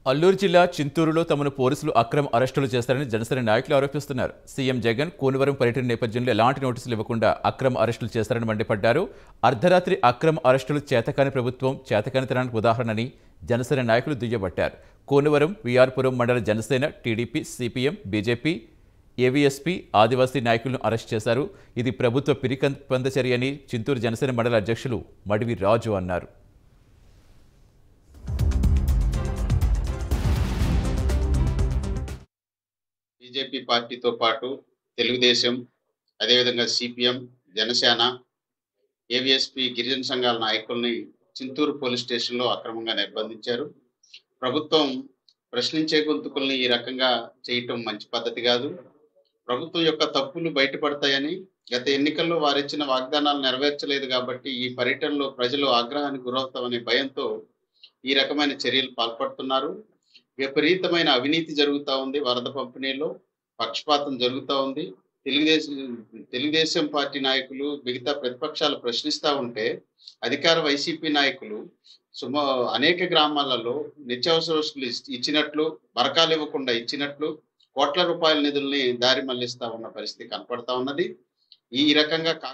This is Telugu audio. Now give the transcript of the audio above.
అల్లూరు జిల్లా చింతూరులో తమను పోలీసులు అక్రమ అరెస్టులు చేస్తారని జనసేన నాయకులు ఆరోపిస్తున్నారు. సీఎం జగన్ కూనవరం పర్యటన నేపథ్యంలో ఎలాంటి నోటీసులు ఇవ్వకుండా అక్రమ అరెస్టులు చేస్తారని మండిపడ్డారు. అర్ధరాత్రి అక్రమ అరెస్టులు చేతకాని ప్రభుత్వం చేతకానితనానికి ఉదాహరణని జనసేన నాయకులు దుయ్యబట్టారు. కూనవరం, విఆర్పురం మండల Janasena, TDP, CPM, BJP, AVSP, ఆదివాసీ నాయకులను అరెస్ట్ చేశారు. ఇది ప్రభుత్వ పిరికంద చర్యని చింతూరు జనసేన మండల అధ్యక్షులు మడివి రాజు అన్నారు. బీజేపీ పార్టీతో పాటు తెలుగుదేశం, అదేవిధంగా సిపిఎం, జనసేన, ఏవీఎస్పీ గిరిజన సంఘాల నాయకుల్ని చింతూరు పోలీస్ స్టేషన్లో అక్రమంగా నిర్బంధించారు. ప్రభుత్వం ప్రశ్నించే గొంతుకుల్ని ఈ రకంగా చేయటం మంచి పద్ధతి కాదు. ప్రభుత్వం యొక్క తప్పులు బయటపడతాయని, గత ఎన్నికల్లో వారిచ్చిన వాగ్దానాలు నెరవేర్చలేదు కాబట్టి ఈ పర్యటనలో ప్రజలు ఆగ్రహానికి గురవుతామనే భయంతో ఈ రకమైన చర్యలు పాల్పడుతున్నారు. విపరీతమైన అవినీతి జరుగుతూ ఉంది. వరద పంపిణీలో పక్షపాతం జరుగుతూ ఉంది. తెలుగుదేశం పార్టీ నాయకులు మిగతా ప్రతిపక్షాలు ప్రశ్నిస్తూ ఉంటే అధికార వైసీపీ నాయకులు అనేక గ్రామాలలో నిత్యావసర వస్తువులు ఇచ్చినట్లు, బరకాలు ఇవ్వకుండా ఇచ్చినట్లు కోట్ల రూపాయల నిధుల్ని దారి మళ్లిస్తా ఉన్న పరిస్థితి కనపడతా ఉన్నది. ఈ రకంగా